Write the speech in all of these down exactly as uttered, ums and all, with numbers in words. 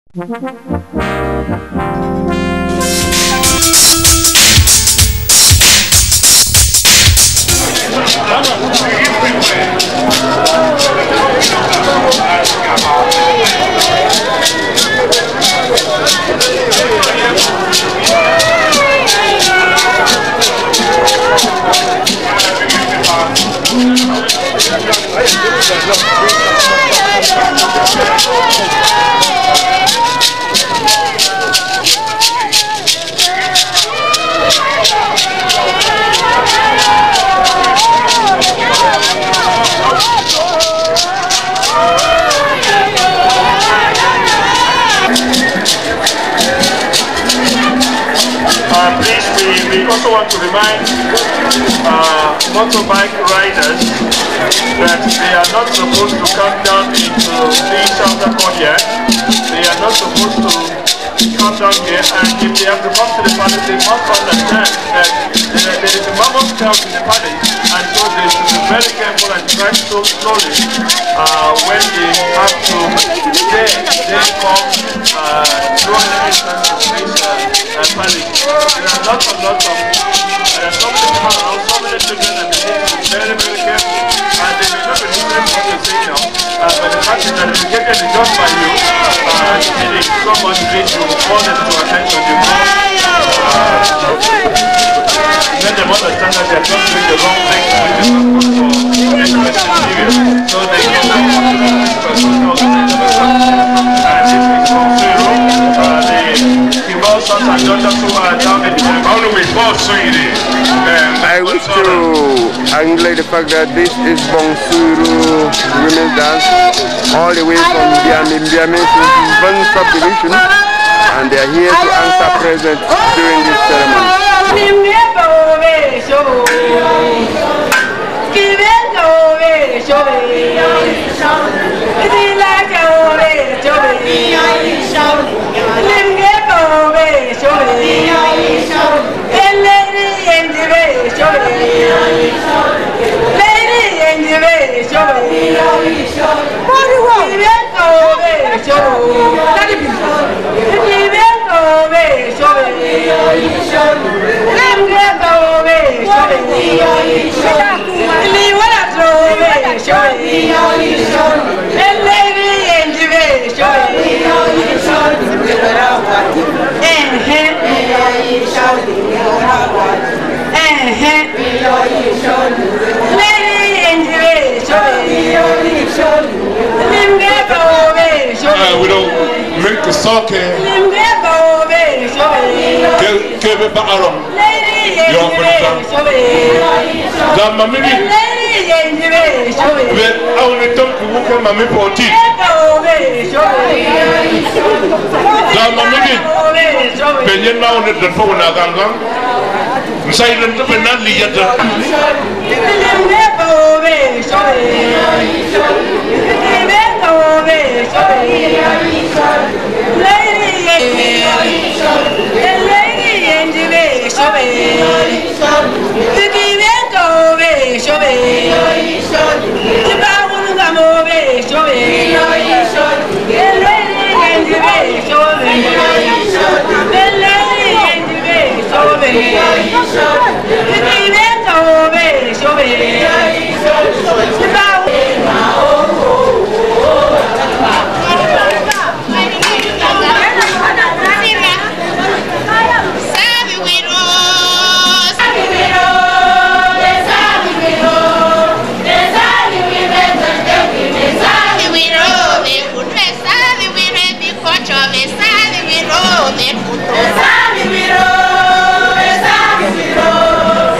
Uh, please, we, we also want to remind uh, motorbike riders that they are not supposed to come down into the shelter courtyard. They are not supposed to come down here, and if they have to come to the palace, they must understand that there, there is a mammoth crowd in the palace, and so they should be very careful and drive so slowly uh, when they have to then, then come uh, through the entrance to this uh, uh, palace. There are lots and lots of there are so many people around, so many children, and they need to be very, very careful, and they may not be listening to what they say now, uh, but the fact is that if you get it just by you, uh, it is so much great to call them to attention. You know, let them understand that they are just doing the wrong thing, which is not good for this period. So they get them to the person who knows and this is from zero. Uh, the Kimball sons and daughters who are down in the I wish to highlight the fact that this is Bongsuru women's dance, all the way from Biamin Biamin subdivision, and they are here to answer present during this ceremony. We don't make the soccer. Kebe ba arom. Yo pata. Da mami ni. Be awne tom ku ko mami poti. Da mami ni. Benyen ma awne don fo na ganga. Musai don to benan liyata. Esami wiro, esami wiro.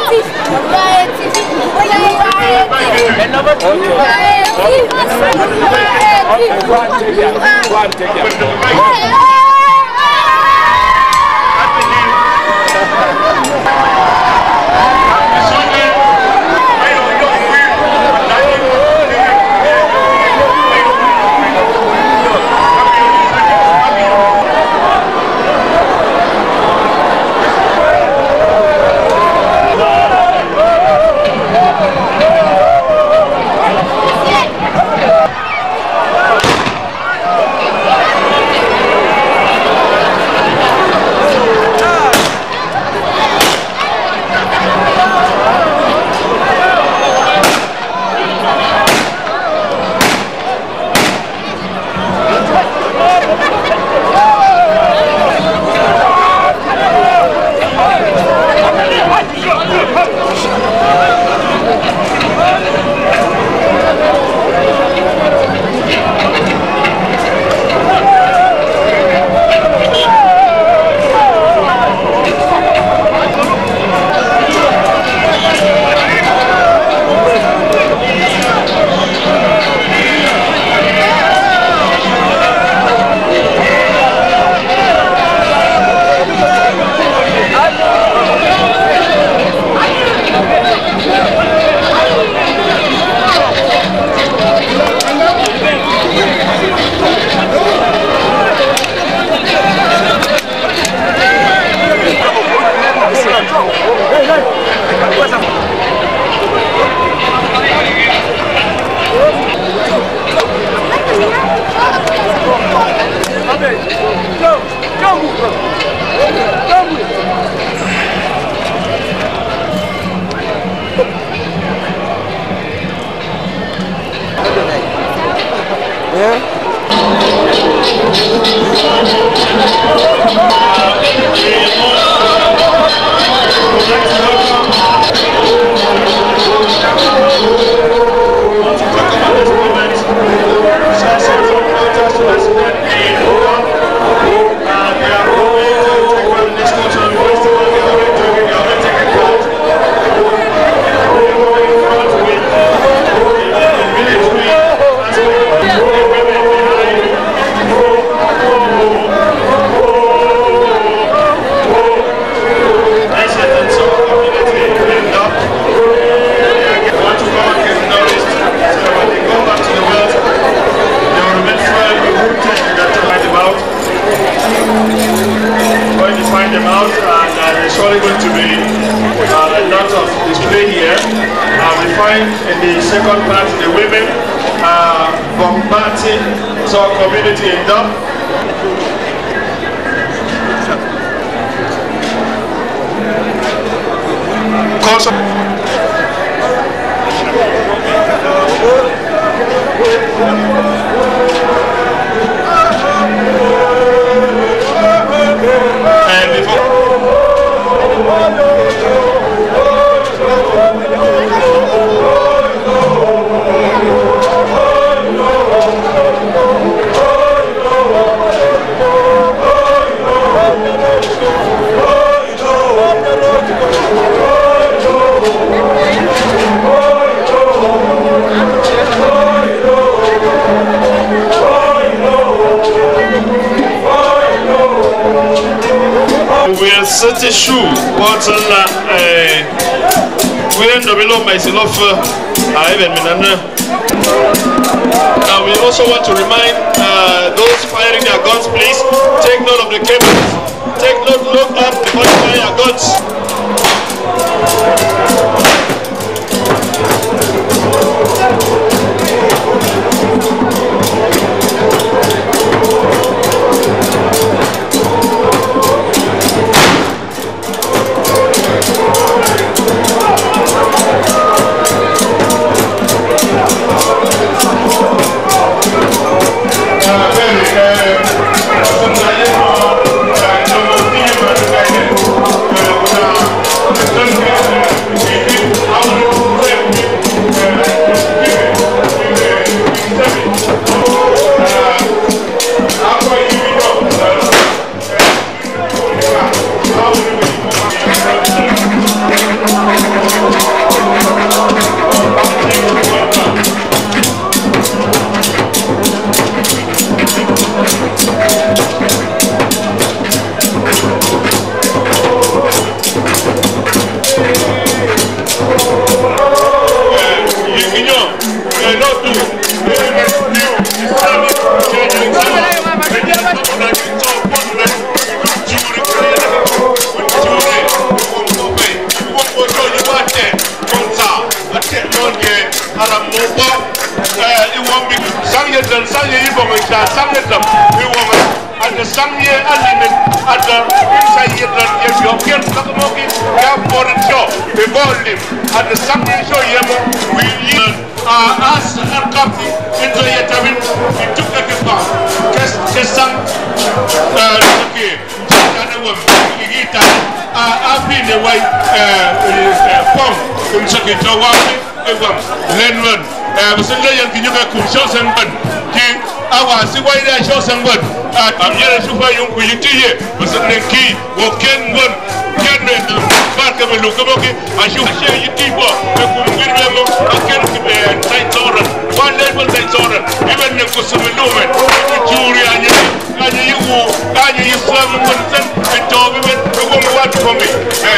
City shoe, what's on that? We end up below my love. I even Now we also want to remind uh, those firing their guns, please take note of the cables. Take note, look up before you fire your guns. Thank you. won't be some years and some years for which are some years of the woman and the some year element at the inside year that if you're here to come on, you have more than show before him at the some year show you we use uh us and copy into your tabin we took the car because just some uh okay and the woman he got uh up in the way uh pump in second to walk Lenman, Musulla Yankinuka Kumshosan, our Siwaya Shosan, I'm here to buy you with you, Musulinki, Woken one, Ken, Parker, Lukamoki, I should share you people, the Kumilamo, I can't give a tight order, one level tight order, even the Kusumilumen, the jury, and you, and you, and you, serve consent, and told me the woman what for me.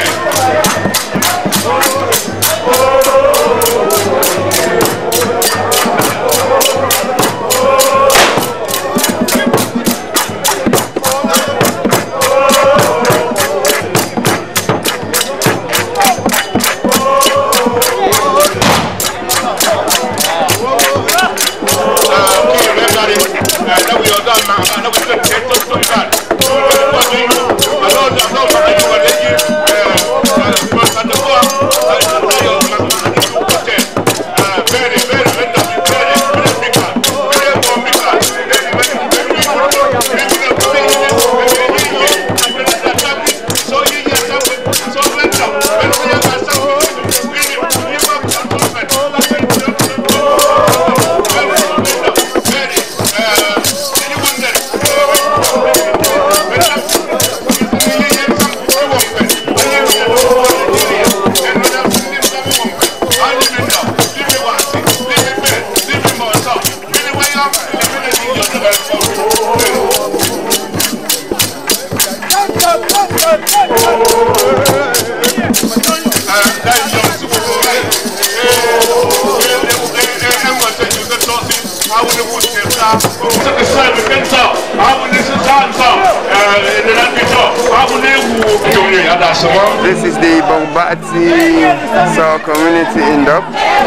This is the Bongbati Saw community in Dub.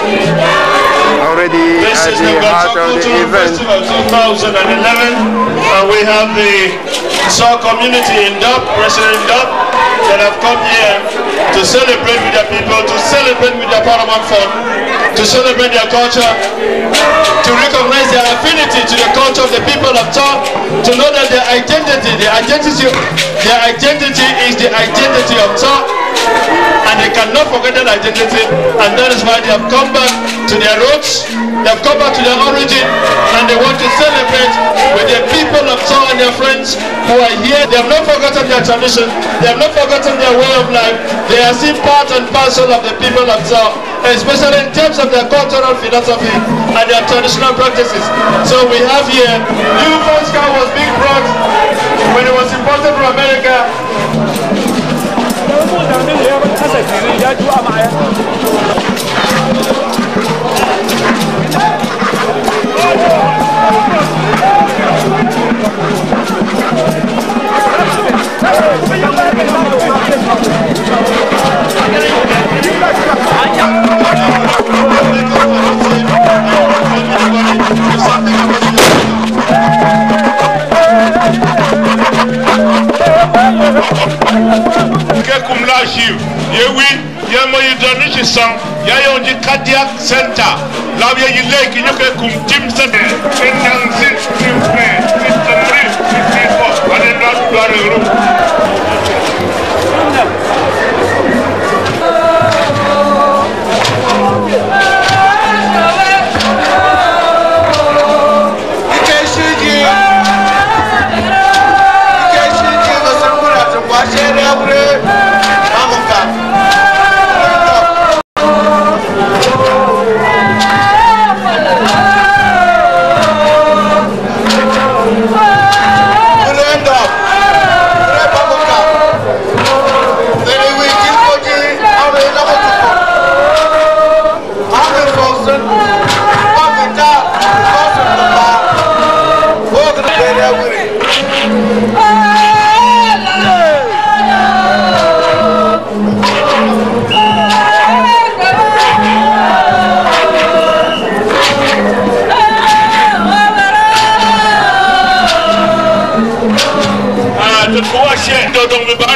Already this at is the the heart of the event. Festival two thousand eleven. Uh, we have the Saw community in Dub, President Dub, that have come here to celebrate with their people, to celebrate with their Paramount Fund, to celebrate their culture, to recognize their affinity to the culture of the people of Saw, to know that their identity, their identity, their identity is the identity of Saw, and they cannot forget that identity, and that is why they have come back to their roots, they have come back to their origin, and they want to celebrate with the people of Saw and their friends who are here. They have not forgotten their tradition, they have not forgotten their way of life, they are still part and parcel of the people of Saw, especially in terms of their cultural philosophy and their traditional practices. So we have here, new first car was being brought when it was imported from America. Cardiac Center. Labia you like you can come Tim Center. And Nancy, Tim Play, Mister Maurice, Mister Fox, and then not Barry Room.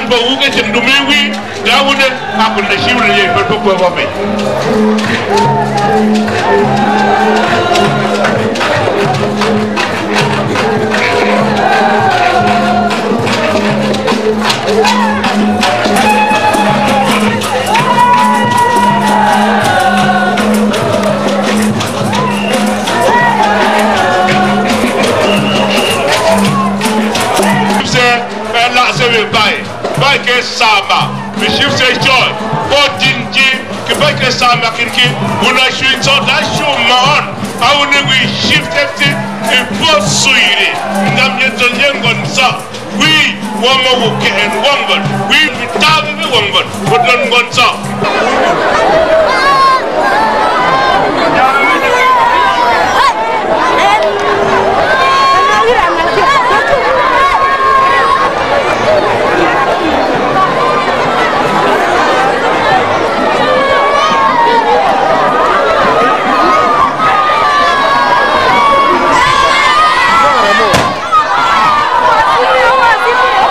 ba uge tin dumiwi dawude akul da shiwle ye ko ko ba be ke sama bishif se joy bodinji ke ba ke sama kirki una shui so da shu maon au ne we shifted e posuire ngam ye to yengon sa we womo wo ke en wongon we tabe be wongon bodon gon sa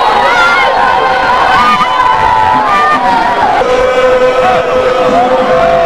Oh,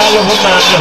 Yalo Hunanda.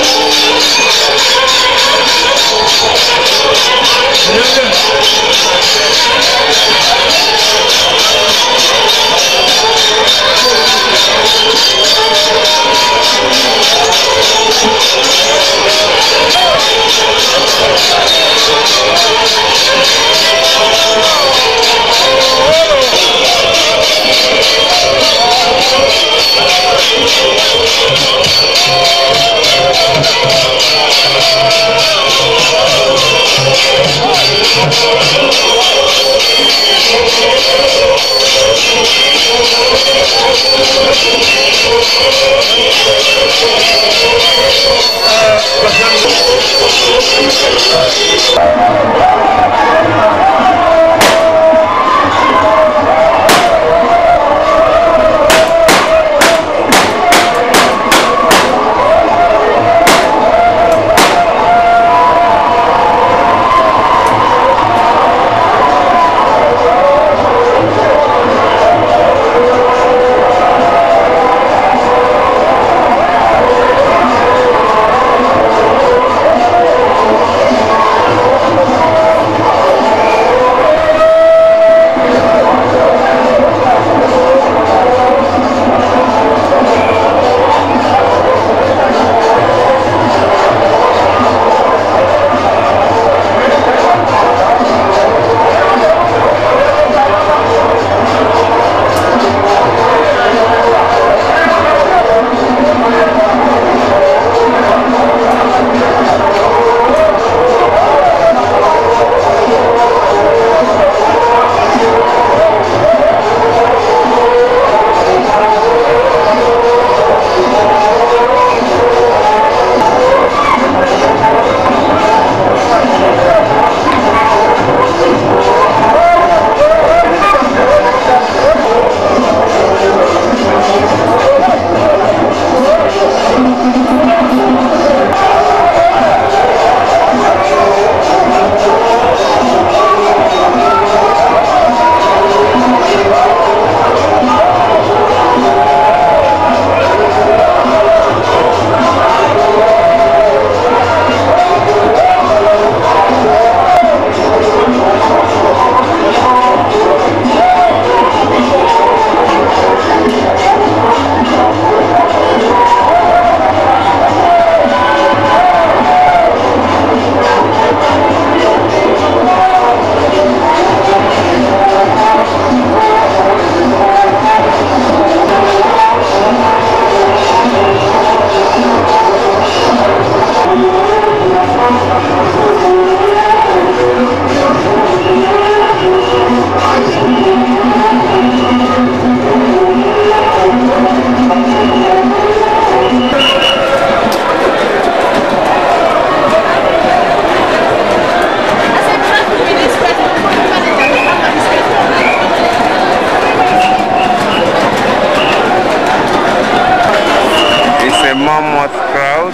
Mammoth crowd,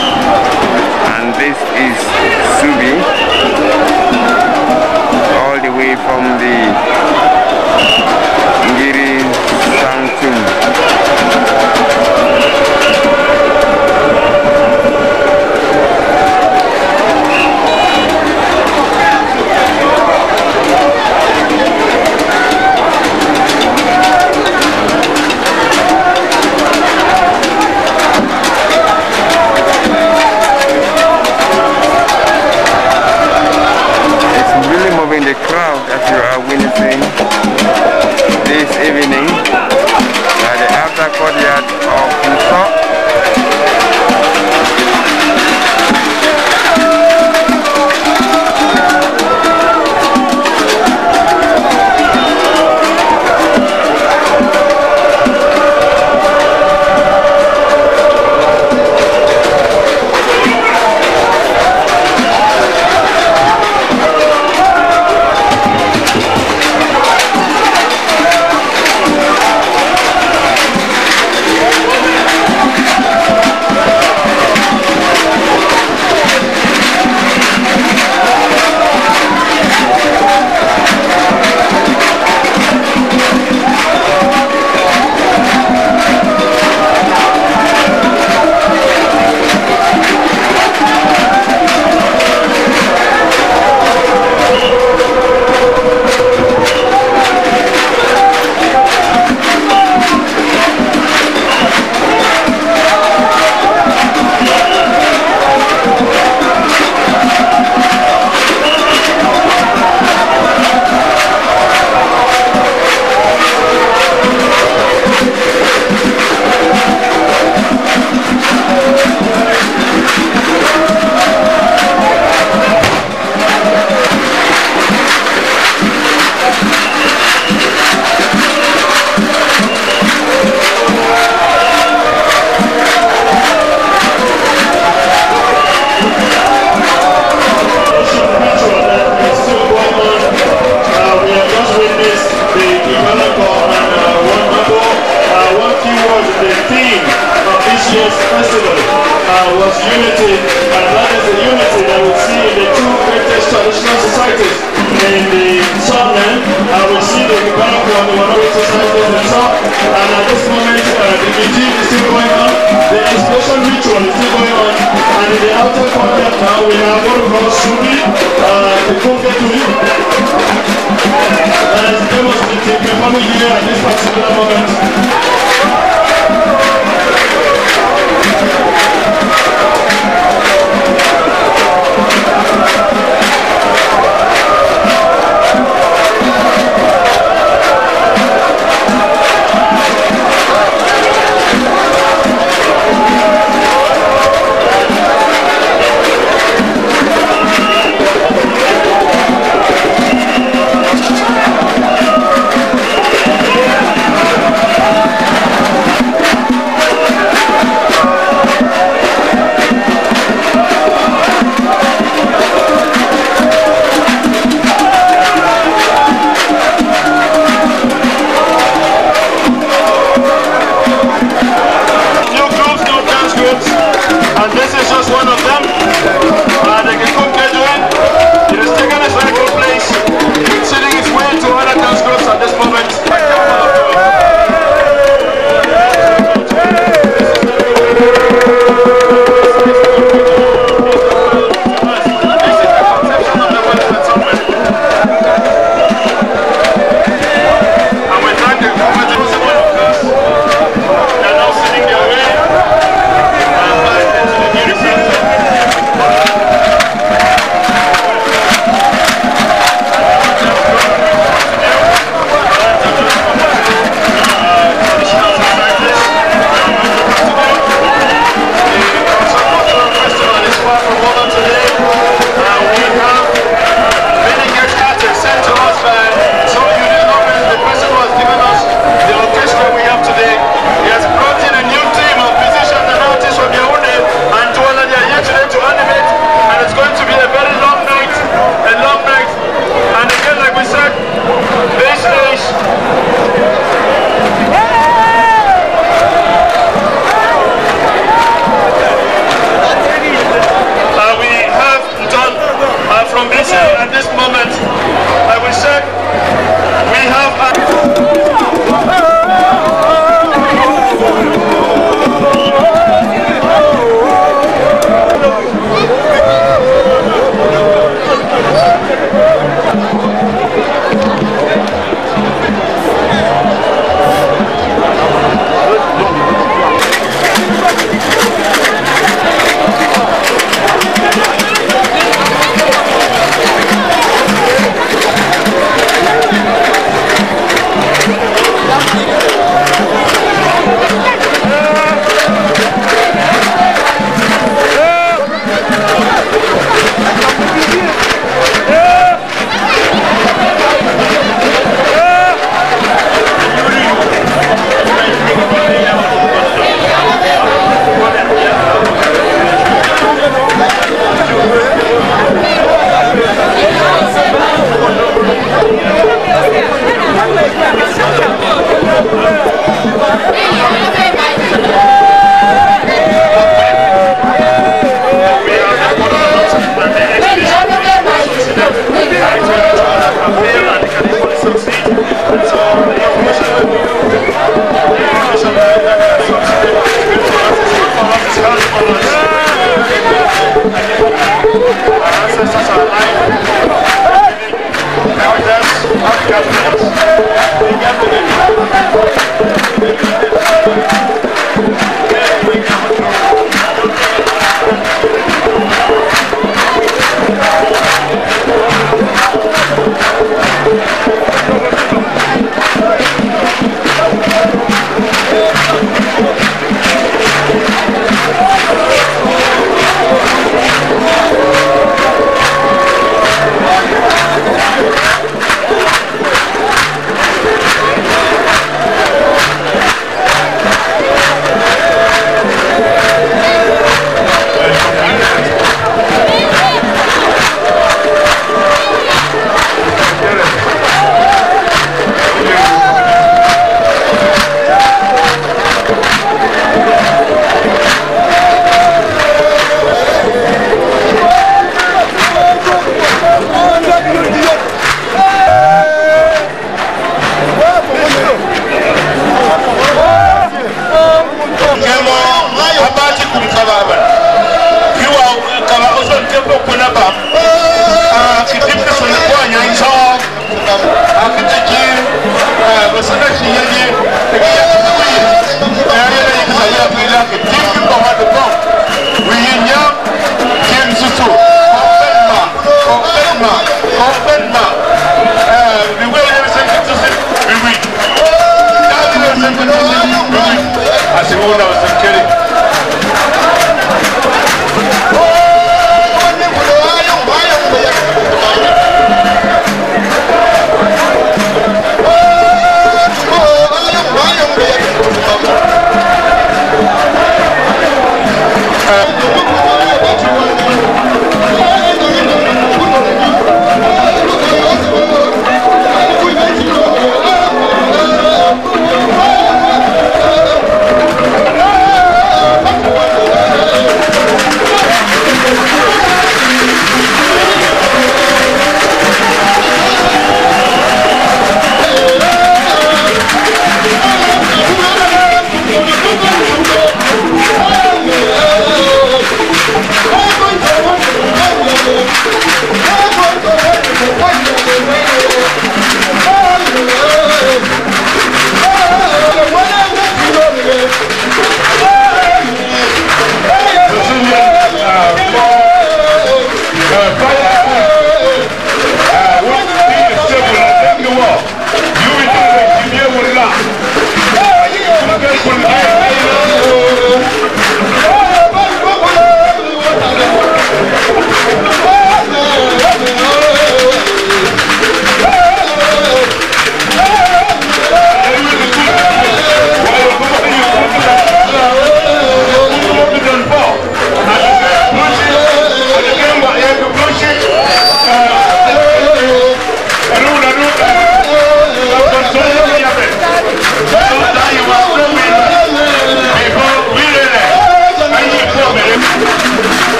and this is Subi, all the way from the Ngiri Sanctum. The crowd as you are witnessing this evening at the outer courtyard of Musa. Yeah. Uh, we see the Bank on the Warrior Society on the top, and at this moment uh, the meeting is still going on, the explosion ritual is still going on, and in the outer corner now we have what we call Suri, uh, the Kunketui, that is demonstrating performing here at this particular moment.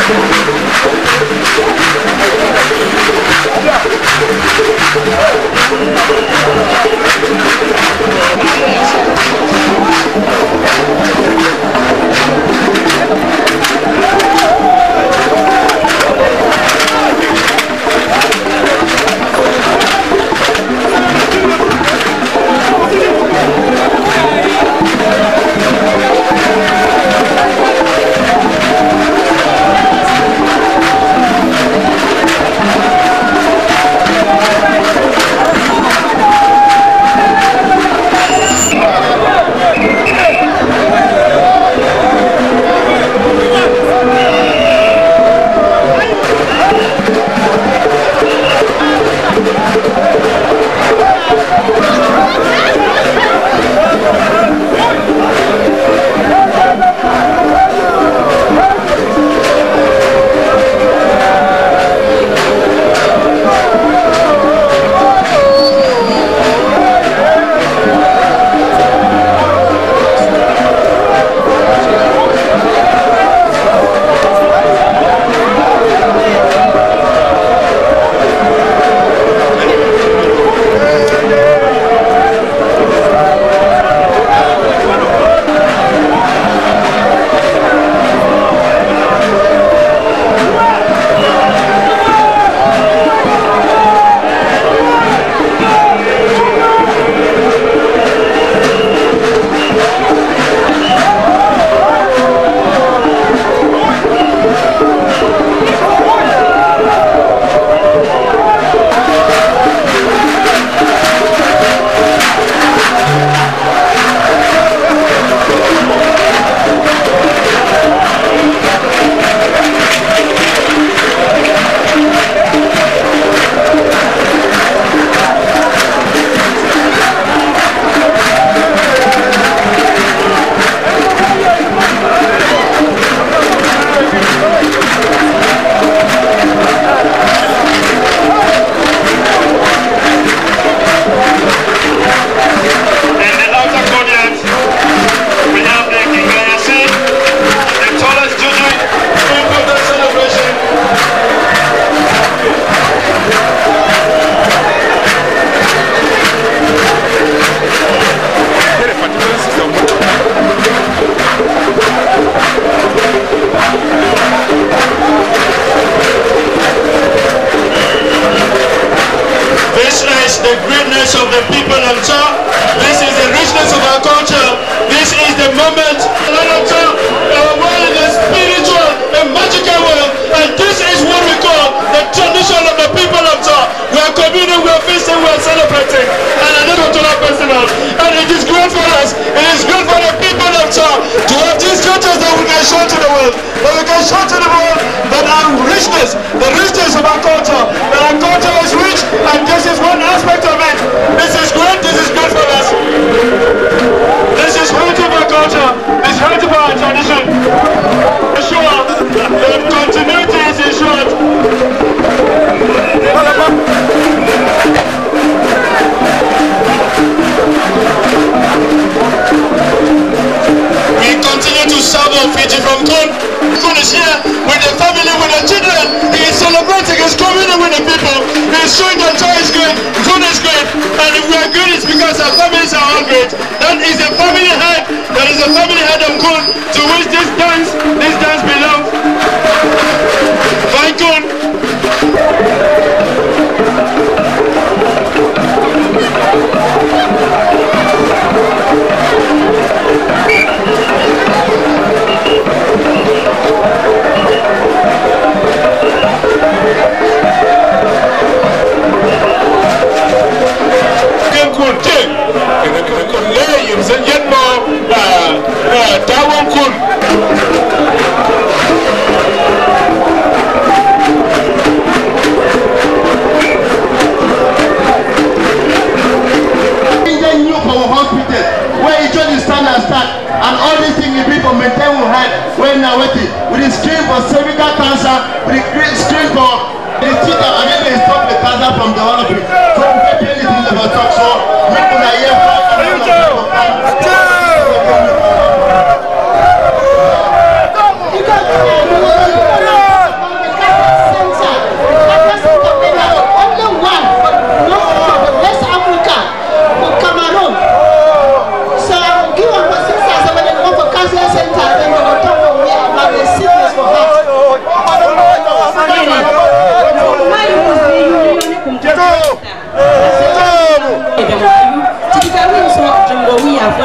Are you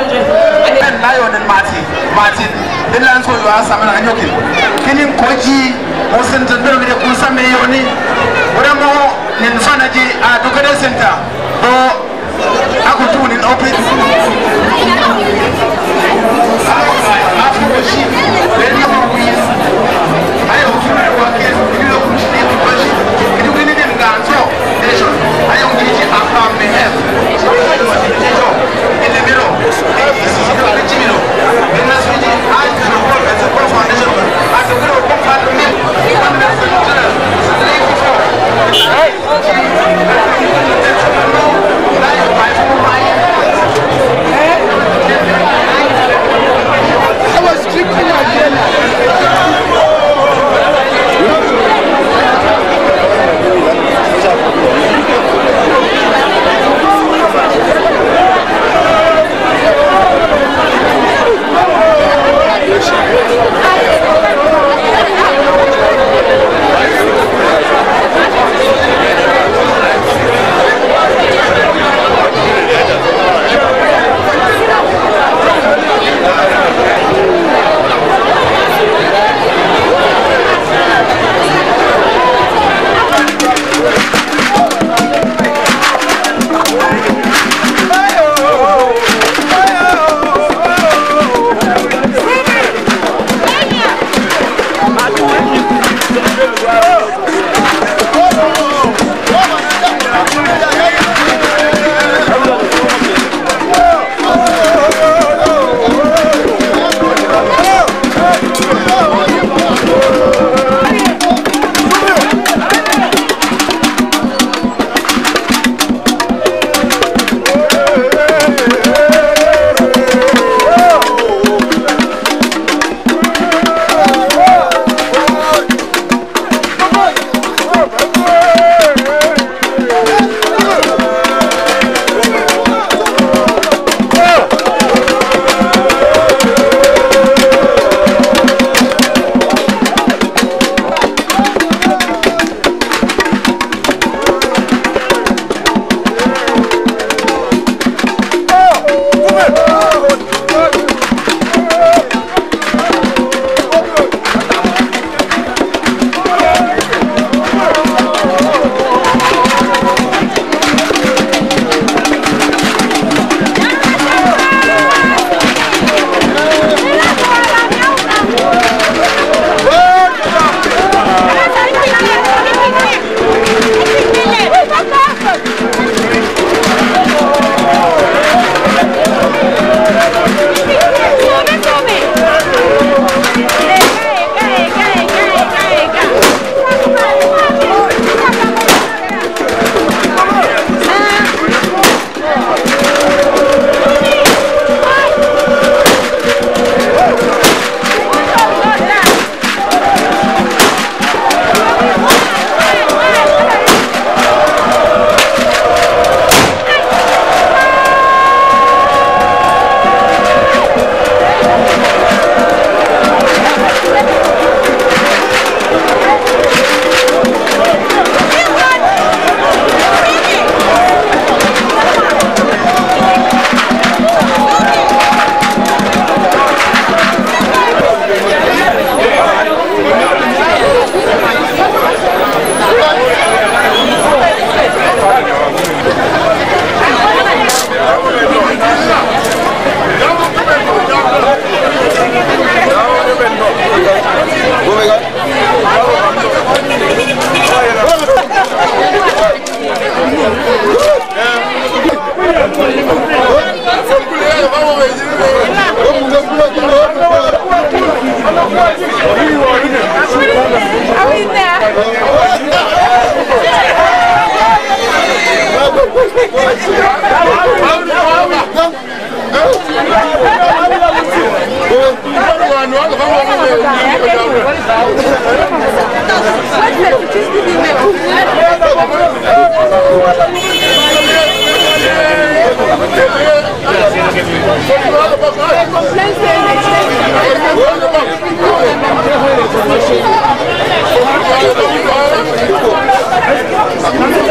Lion and Martin, Martin, the land so you are some and yoking. Killing Koji, Mosen to do with the Kusame Yoni, Uramo, Ninfanaji, at Dukade Center, or Akutun in open. After the sheep, then you will win. I hope you are working, you know, you will need them down. So, nation, I don't need you after me have. In the middle, this is the Jimino. In the city, I can work as a pro foundation. I can go to one million. One million. I was drinking again.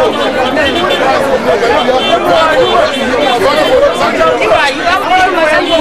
Thank you.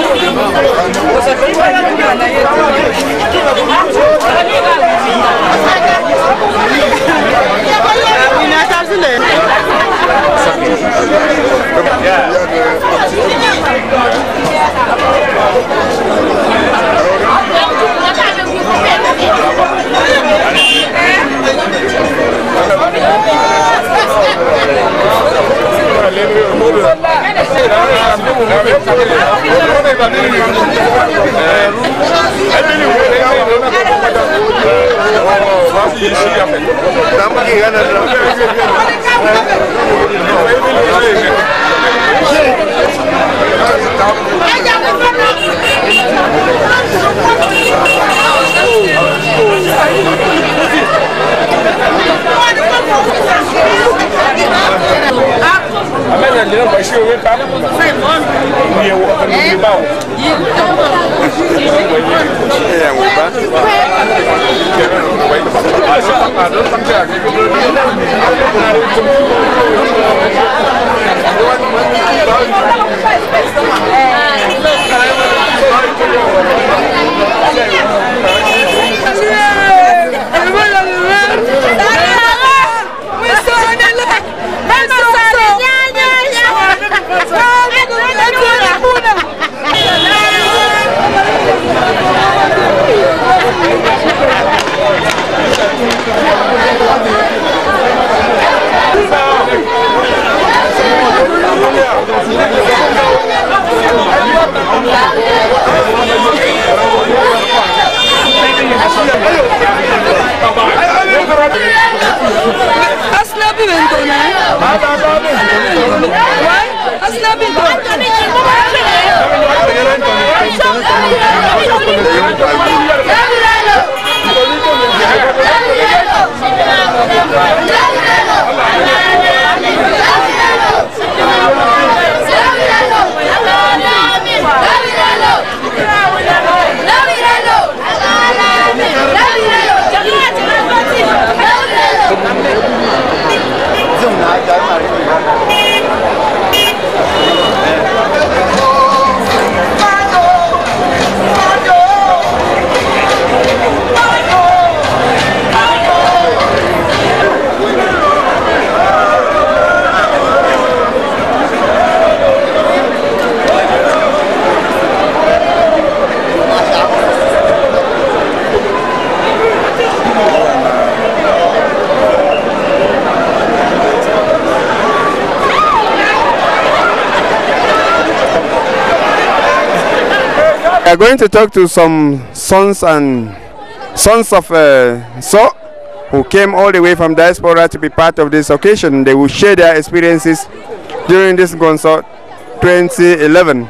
We are going to talk to some sons and sons of uh, So, who came all the way from diaspora to be part of this occasion. They will share their experiences during this Ngonso twenty eleven.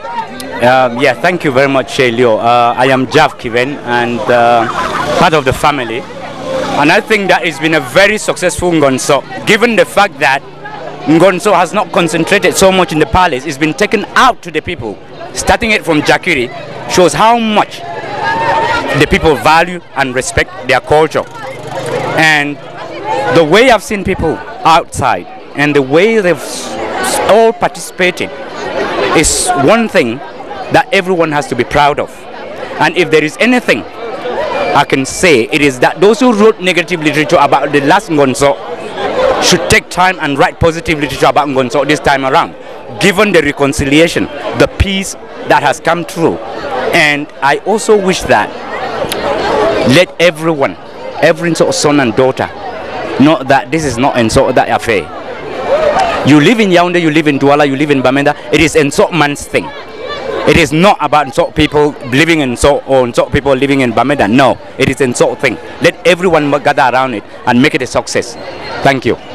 Um, yeah, thank you very much, Leo. Uh, I am Jav Kiven and uh, part of the family. And I think that it's been a very successful Ngonso, given the fact that Ngonso has not concentrated so much in the palace. It's been taken out to the people. Starting it from Jakiri shows how much the people value and respect their culture. And the way I've seen people outside and the way they've all participated is one thing that everyone has to be proud of. And if there is anything I can say, it is that those who wrote negative literature about the last Ngonso should take time and write positive literature about Ngonso this time around, given the reconciliation, the peace that has come through. And I also wish that let everyone, every son and daughter, know that this is not Enso that affair. You live in Yaoundé, you live in Douala, you live in Bamenda, it is Enso man's thing. It is not about Enso people living in Enso or Enso people living in Bamenda. No, it is Enso thing. Let everyone gather around it and make it a success. Thank you.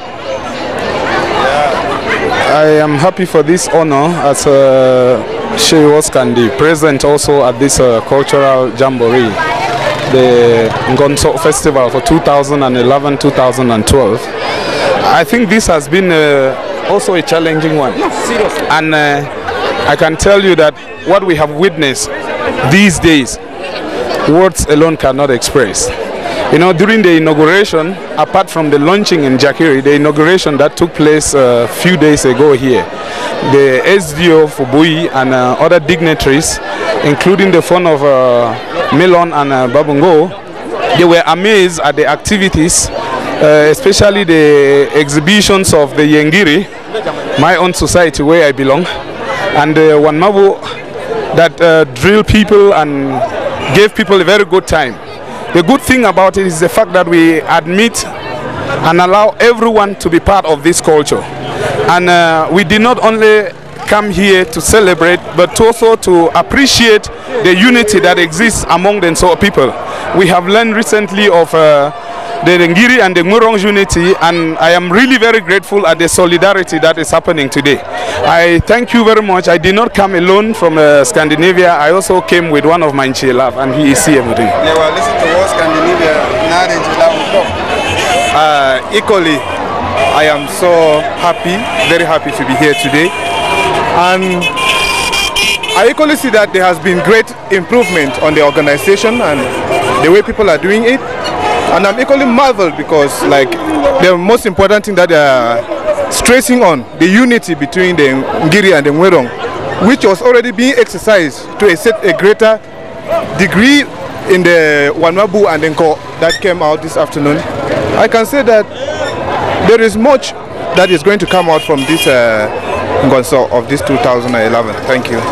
I am happy for this honor as uh, Sheikh Oskandi, present also at this uh, cultural jamboree, the Ngonso Festival for two thousand eleven two thousand twelve. I think this has been uh, also a challenging one. Seriously. And uh, I can tell you that what we have witnessed these days, words alone cannot express. You know, during the inauguration, apart from the launching in Jakiri, the inauguration that took place a few days ago here, the S D O for Bui and uh, other dignitaries, including the fund of uh, Melon and uh, Babungo, they were amazed at the activities, uh, especially the exhibitions of the Yengiri, my own society where I belong, and the uh, Wanmabu that uh, drilled people and gave people a very good time. The good thing about it is the fact that we admit and allow everyone to be part of this culture. And uh, we did not only come here to celebrate, but also to appreciate the unity that exists among the Nsoro people. We have learned recently of uh, the Ngiri and the Ngurong unity, and I am really very grateful at the solidarity that is happening today. I thank you very much. I did not come alone from uh, Scandinavia. I also came with one of my Nchilaf, and he is here with me. Yeah, well, listen to what Scandinavia now the Nchilaf will talk. Uh, equally, I am so happy, very happy to be here today. And I equally see that there has been great improvement on the organization and the way people are doing it. And I'm equally marveled because, like, the most important thing that they are stressing on, the unity between the Ngiri and the Ngwerong, which was already being exercised to a, set, a greater degree in the Wanwabu and Nko that came out this afternoon. I can say that there is much that is going to come out from this uh, Ngonso of this two thousand eleven. Thank you.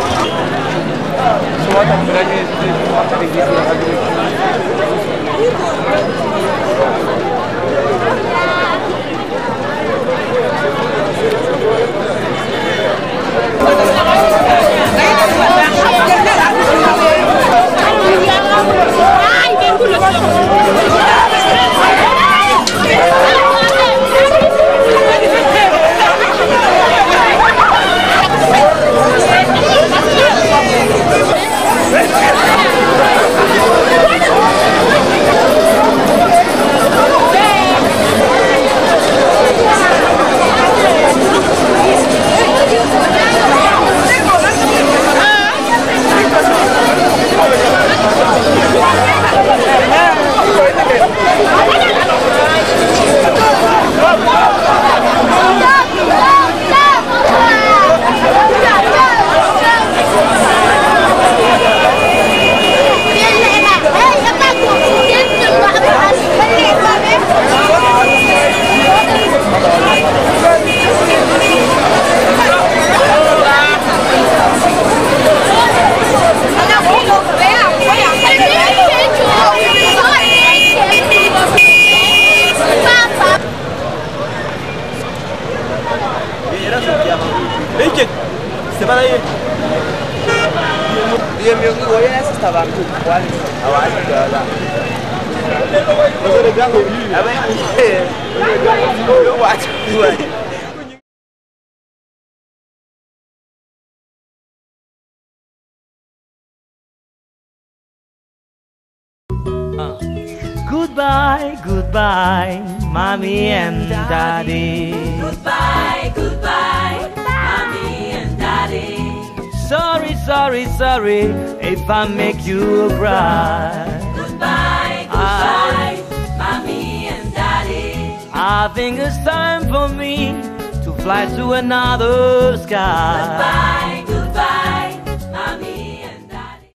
Goodbye, goodbye, mommy and daddy. Goodbye, goodbye, mommy and daddy. Sorry, sorry, sorry if I make you cry. Goodbye, goodbye, I, mommy and daddy. I think it's time for me to fly to another sky. Goodbye.